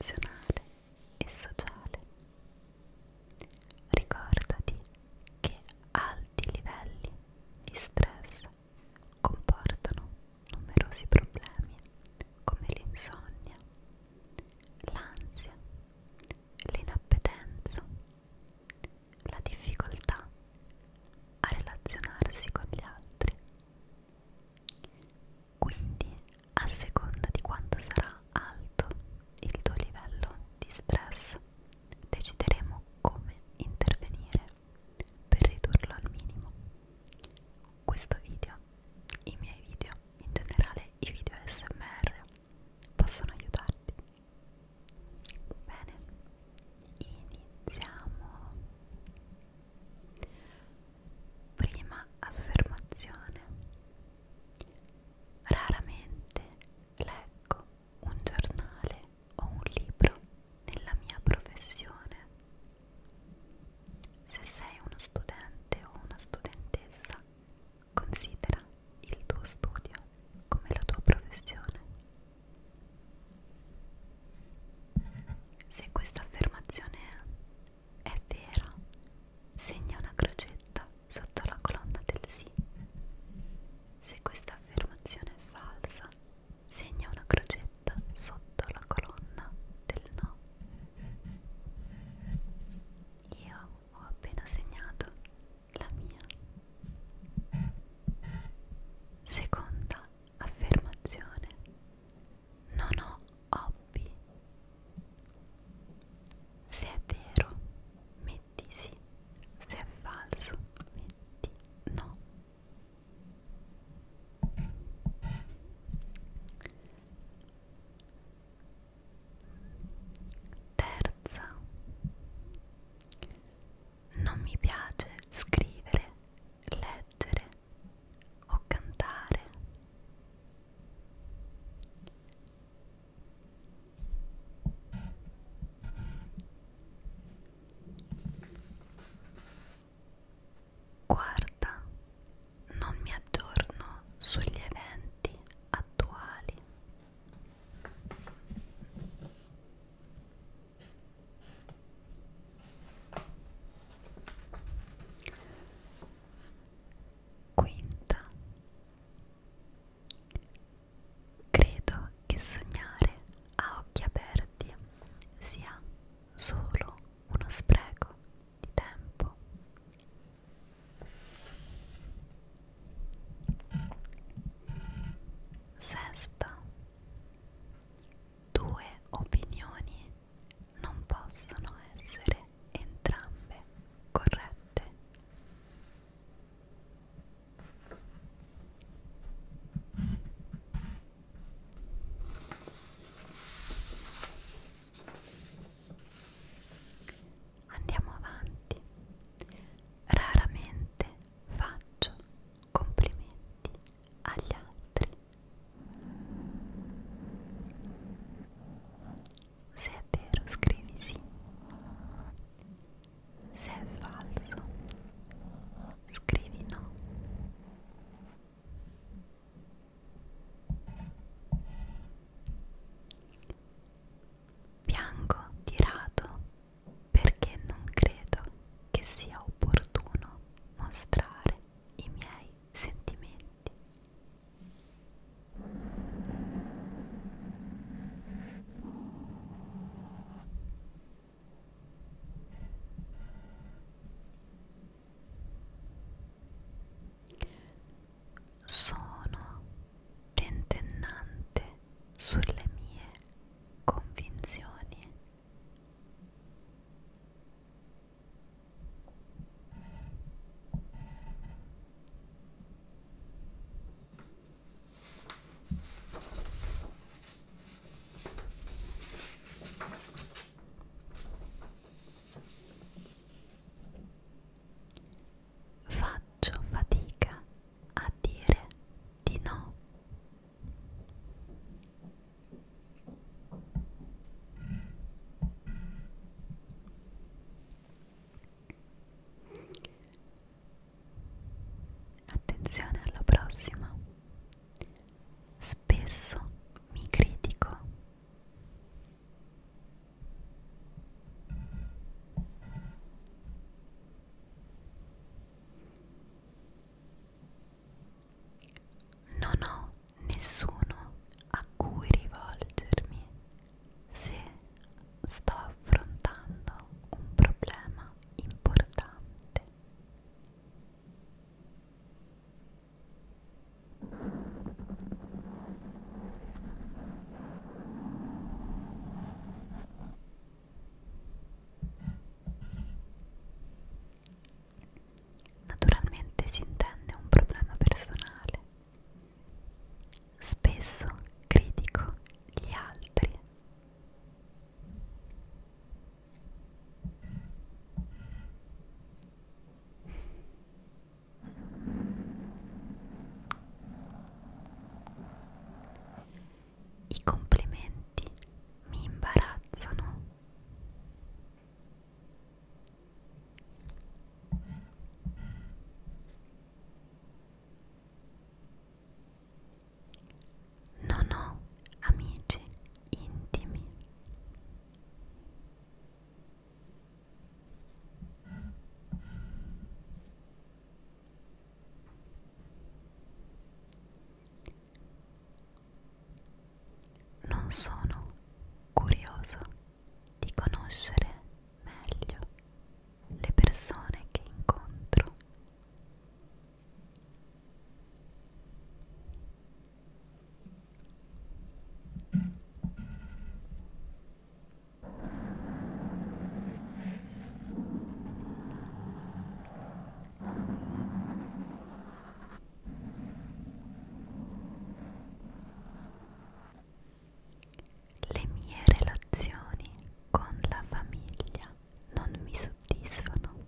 emozionale e sociale. Ricordati che alti livelli di stress comportano numerosi problemi come l'insonnia, l'ansia, l'inappetenza, la difficoltà a relazionarsi con gli altri. Quindi, a seconda di quanto sarà alto il tuo livello conoscere meglio le persone che incontro. Le mie relazioni con la famiglia non mi soddisfano.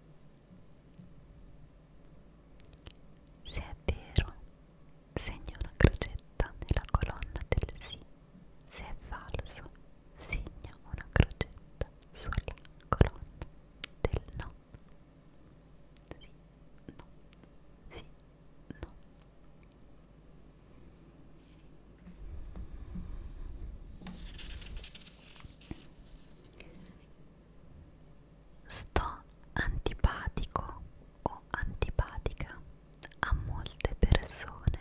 Se è vero, segno una crocetta nella colonna del sì. Se è falso, segno una crocetta sulla colonna del no. Sì, no, sì, no. Sto antipatico o antipatica a molte persone.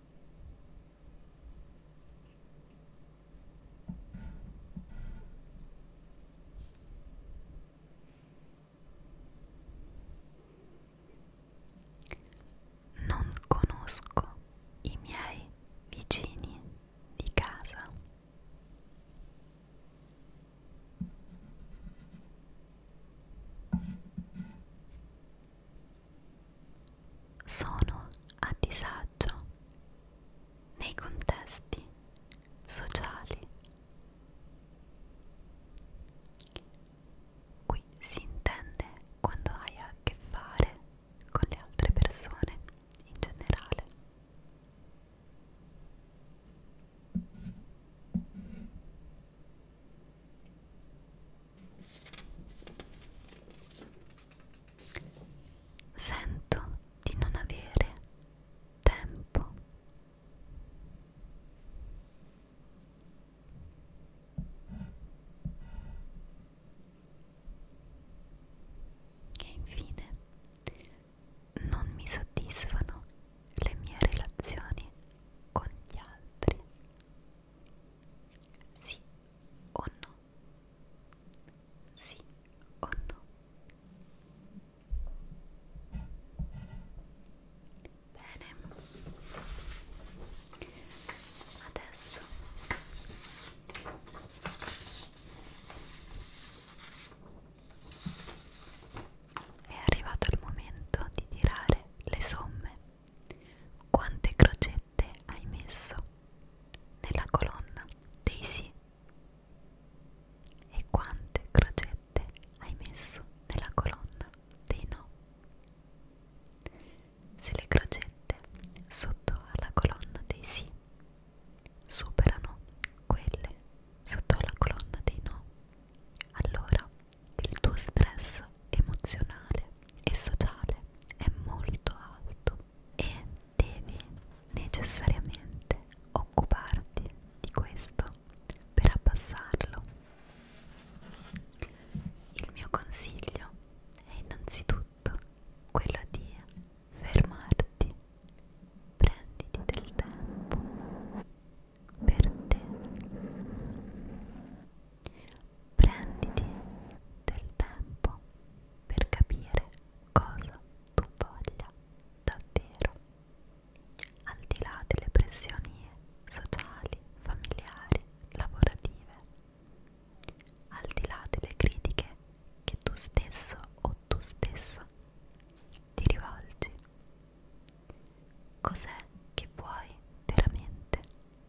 Non conosco i miei vicini di casa. Sono a disagio nei contesti sociali. Qui si intende quando hai a che fare con le altre persone in generale. Sento di non avere tempo. E infine, non mi soddisfano le mie relazioni con gli altri. Sì o no? Sì o no? Bene, adesso è arrivato il momento di tirare le somme. Quante crocette hai messo nella colonna dei sì e quante crocette hai messo nella colonna dei no? Se le crocette sotto alla colonna dei sì superano quelle sotto la colonna dei no, allora il tuo stress emozionale e sociale è molto alto e devi necessariamente occuparti di questo per abbassarlo. Il mio consiglio è innanzitutto quello di fermarti, prenditi del tempo per te, prenditi del tempo per capire cosa tu voglia davvero, al di là delle pressioni sociali, familiari, lavorative, al di là delle critiche che tu stesso o tu stessa ti rivolgi. Cos'è che vuoi veramente?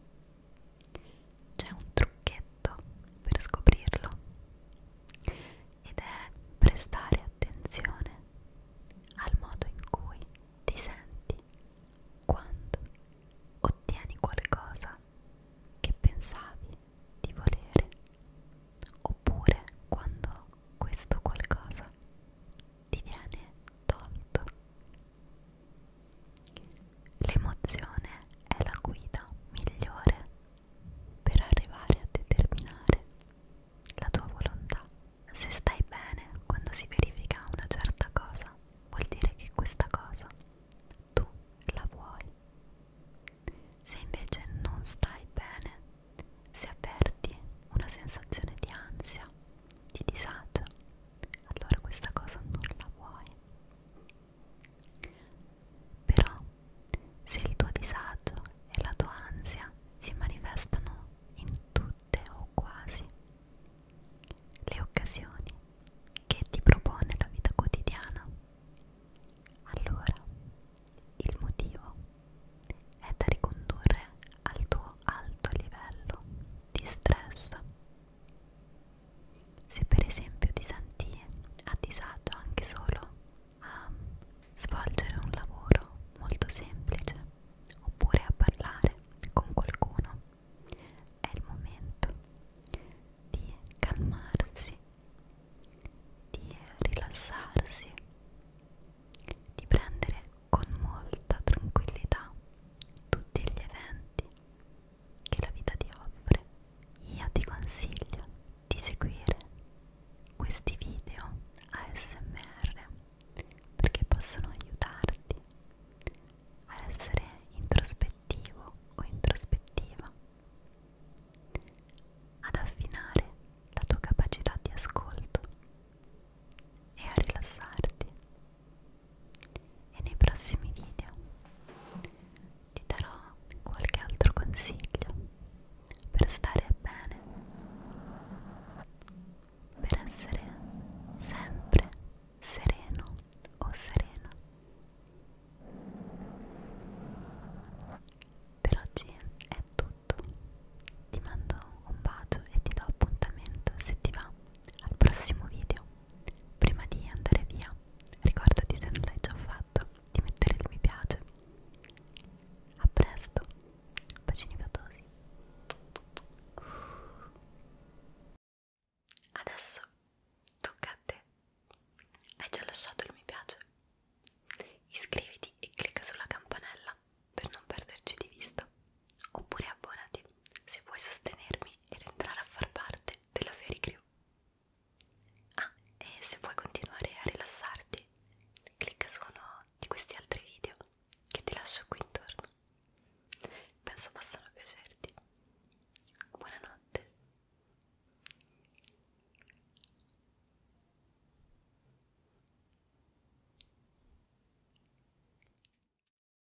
C'è un trucchetto per scoprirlo ed è prestare attenzione al modo in cui ti senti quando ottieni qualcosa che pensavi di volere, oppure quando questo qualcosa ti viene tolto. L'emozione è la guida migliore per arrivare a determinare la tua volontà. Se stai bene quando si verifica una certa cosa, vuol dire che questa cosa tu la vuoi. Se invece non stai bene, se avverti una sensazione di ansia, di seguire